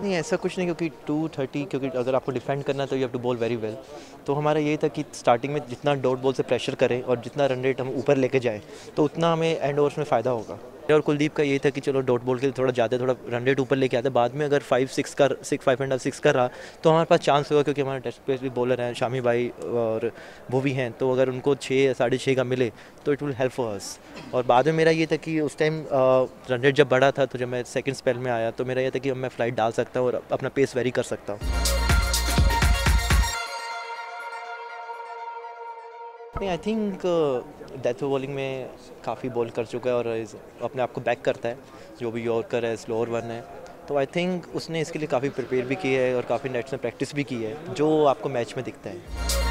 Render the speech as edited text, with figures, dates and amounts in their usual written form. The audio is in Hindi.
नहीं ऐसा कुछ नहीं, क्योंकि 230, क्योंकि अगर आपको डिफेंड करना है तो you have to bowl very well. तो हमारा यही था कि स्टार्टिंग में जितना डॉट बॉल से प्रेशर करें और जितना रन रेट हम ऊपर लेके जाएं तो उतना हमें एंड ओवर्स में फ़ायदा होगा। और कुलदीप का यही था कि चलो डॉट बॉल के लिए थोड़ा ज़्यादा थोड़ा रन रेट ऊपर लेके आते, बाद में अगर 5.5 6 का रहा तो हमारे पास चांस होगा, क्योंकि हमारे टेस्ट पे भी बॉलर हैं शामी भाई और वो भी हैं, तो अगर उनको 6 या 6.5 का मिले तो it will help for us. और बाद में मेरा ये था कि उस टाइम रन रेट जब बढ़ा था तो जब मैं सेकंड स्पेल में आया तो मेरा ये था कि अब मैं फ्लाइट डाल सकता हूँ और अपना पेस वेरी कर सकता हूँ। नहीं, आई थिंक डेथ बॉलिंग में काफ़ी बॉल कर चुका है और अपने आप को बैक करता है, जो भी यॉर्कर है, स्लोअर वन है। तो आई थिंक उसने इसके लिए काफ़ी प्रिपेयर भी की है और काफ़ी नेट्स में प्रैक्टिस भी की है, जो आपको मैच में दिखता है।